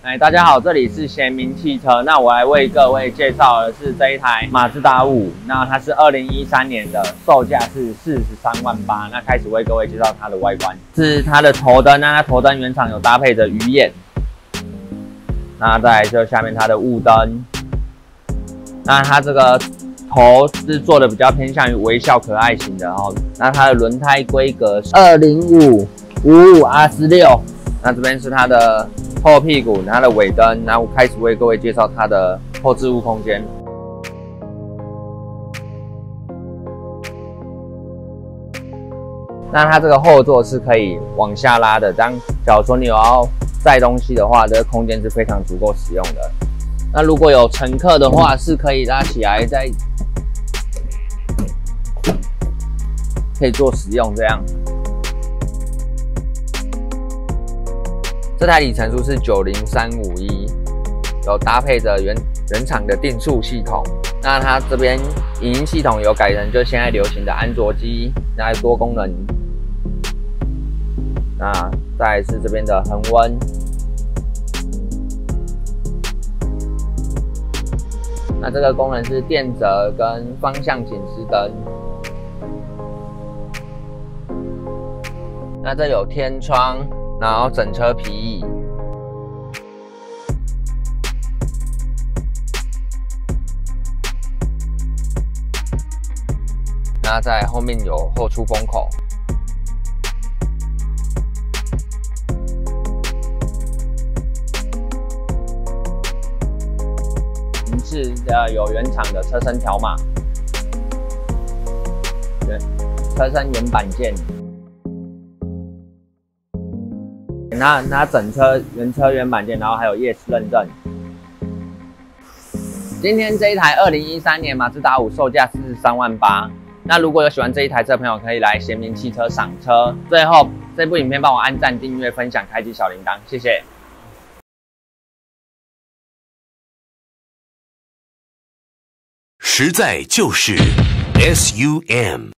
大家好，这里是贤明汽车。那我来为各位介绍的是这一台马自达5，那它是2013年的，售价是43万8。那开始为各位介绍它的外观，是它的头灯，那它头灯原厂有搭配着鱼眼。那再来就下面它的雾灯，那它这个头是做的比较偏向于微笑可爱型的哦。那它的轮胎规格是205 55 R16。那这边是它的后屁股，它的尾灯，然后开始为各位介绍它的后置物空间。那它这个后座是可以往下拉的，这样假如说你有要载东西的话，这个空间是非常足够使用的。那如果有乘客的话，是可以拉起来，再可以做使用这样。这台里程数是90351，有搭配着原厂的定速系统。那它这边影音系统有改成就现在流行的安卓机，那多功能。那再来是这边的恒温，那这个功能是电折跟方向警示灯。那这有天窗。然后整车皮椅，那在后面有后出风口，是有原厂的车身条码，车身原版件。拿整车原车原版件，然后还有 YES 认证。今天这一台2013年马自达5售价43万8。那如果有喜欢这一台车的朋友，可以来贤明汽车赏车。最后这部影片帮我按赞、订阅、分享、开启小铃铛，谢谢。 实在就是 SUM。